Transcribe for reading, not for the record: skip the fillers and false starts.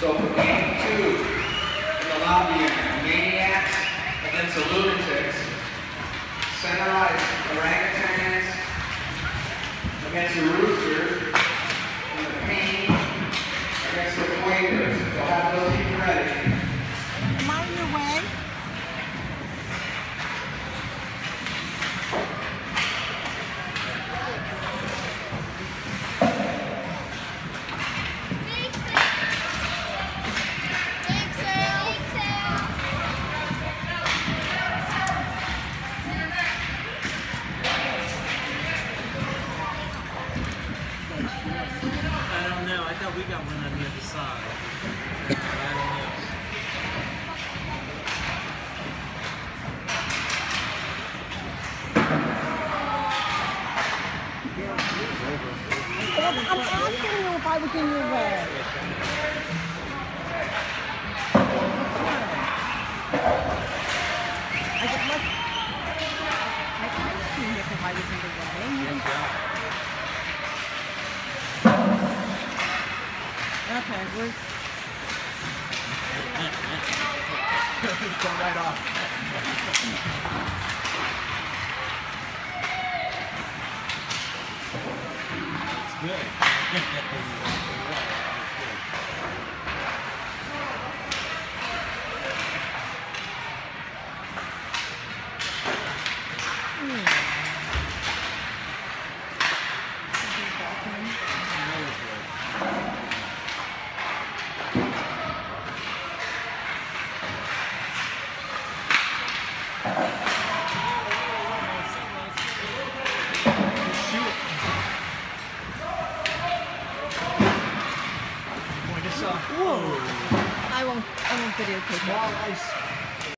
So for game 2 in the lobby area, Maniacs against the Lunatics. Center ice, Orangutans against the Roosters. And the Pain against the Quakers. So have those teams ready. Am I in your way? I don't know. I thought we got one on the other side. But I don't know. I'm asking you if I was in your way. I get like I asked you if I was in the way. Okay, we're Go right off. It's good. whoa. I won't videotape it. Small ice.